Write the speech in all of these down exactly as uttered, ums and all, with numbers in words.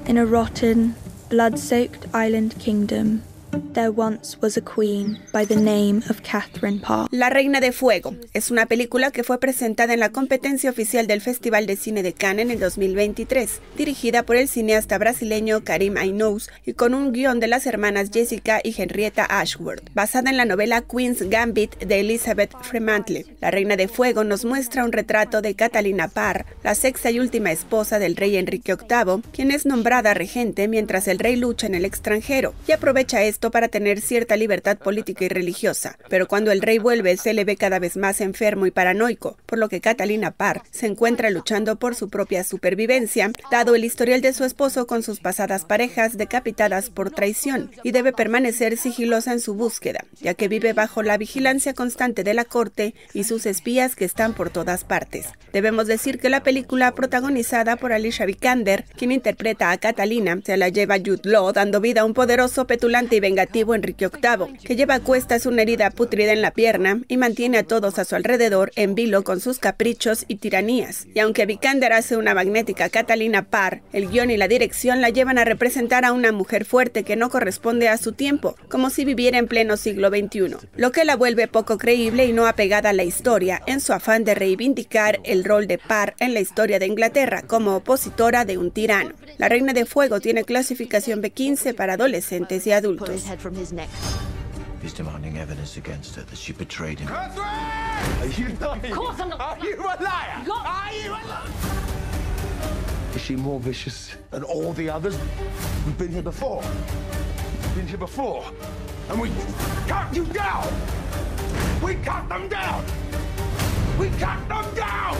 In a rotten, blood-soaked island kingdom, there once was a queen by the name of Catherine Parr. La Reina de Fuego es una película que fue presentada en la competencia oficial del Festival de Cine de Cannes en el dos mil veintitrés, dirigida por el cineasta brasileño Karim Ainous y con un guión de las hermanas Jessica y Henrietta Ashworth, basada en la novela Queen's Gambit de Elizabeth Fremantle. La Reina de Fuego nos muestra un retrato de Catalina Parr, la sexta y última esposa del rey Enrique octavo, quien es nombrada regente mientras el rey lucha en el extranjero y aprovecha esto para tener cierta libertad política y religiosa, pero cuando el rey vuelve se le ve cada vez más enfermo y paranoico, por lo que Catalina Parr se encuentra luchando por su propia supervivencia, dado el historial de su esposo con sus pasadas parejas decapitadas por traición, y debe permanecer sigilosa en su búsqueda, ya que vive bajo la vigilancia constante de la corte y sus espías que están por todas partes. Debemos decir que la película, protagonizada por Alicia Vikander, quien interpreta a Catalina, se la lleva Jude Law, dando vida a un poderoso, petulante y vengativo Enrique octavo, que lleva a cuestas una herida pútrida en la pierna y mantiene a todos a su alrededor en vilo con sus caprichos y tiranías. Y aunque Vikander hace una magnética Catalina Parr, el guión y la dirección la llevan a representar a una mujer fuerte que no corresponde a su tiempo, como si viviera en pleno siglo veintiuno, lo que la vuelve poco creíble y no apegada a la historia, en su afán de reivindicar el rol de Parr en la historia de Inglaterra como opositora de un tirano. La Reina de Fuego tiene clasificación B quince para adolescentes y adultos. He's demanding evidence against her that she betrayed him. Catherine! Are you lying? Of course I'm not. Are you a liar? Got... Are you a liar? Is she more vicious than all the others? We've been here before. We've been here before. And we cut you down! We cut them down! We cut them down!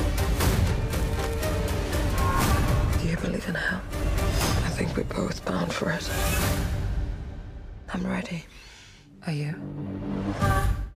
Do you believe in hell? I think we're both bound for it. I'm ready. Are you?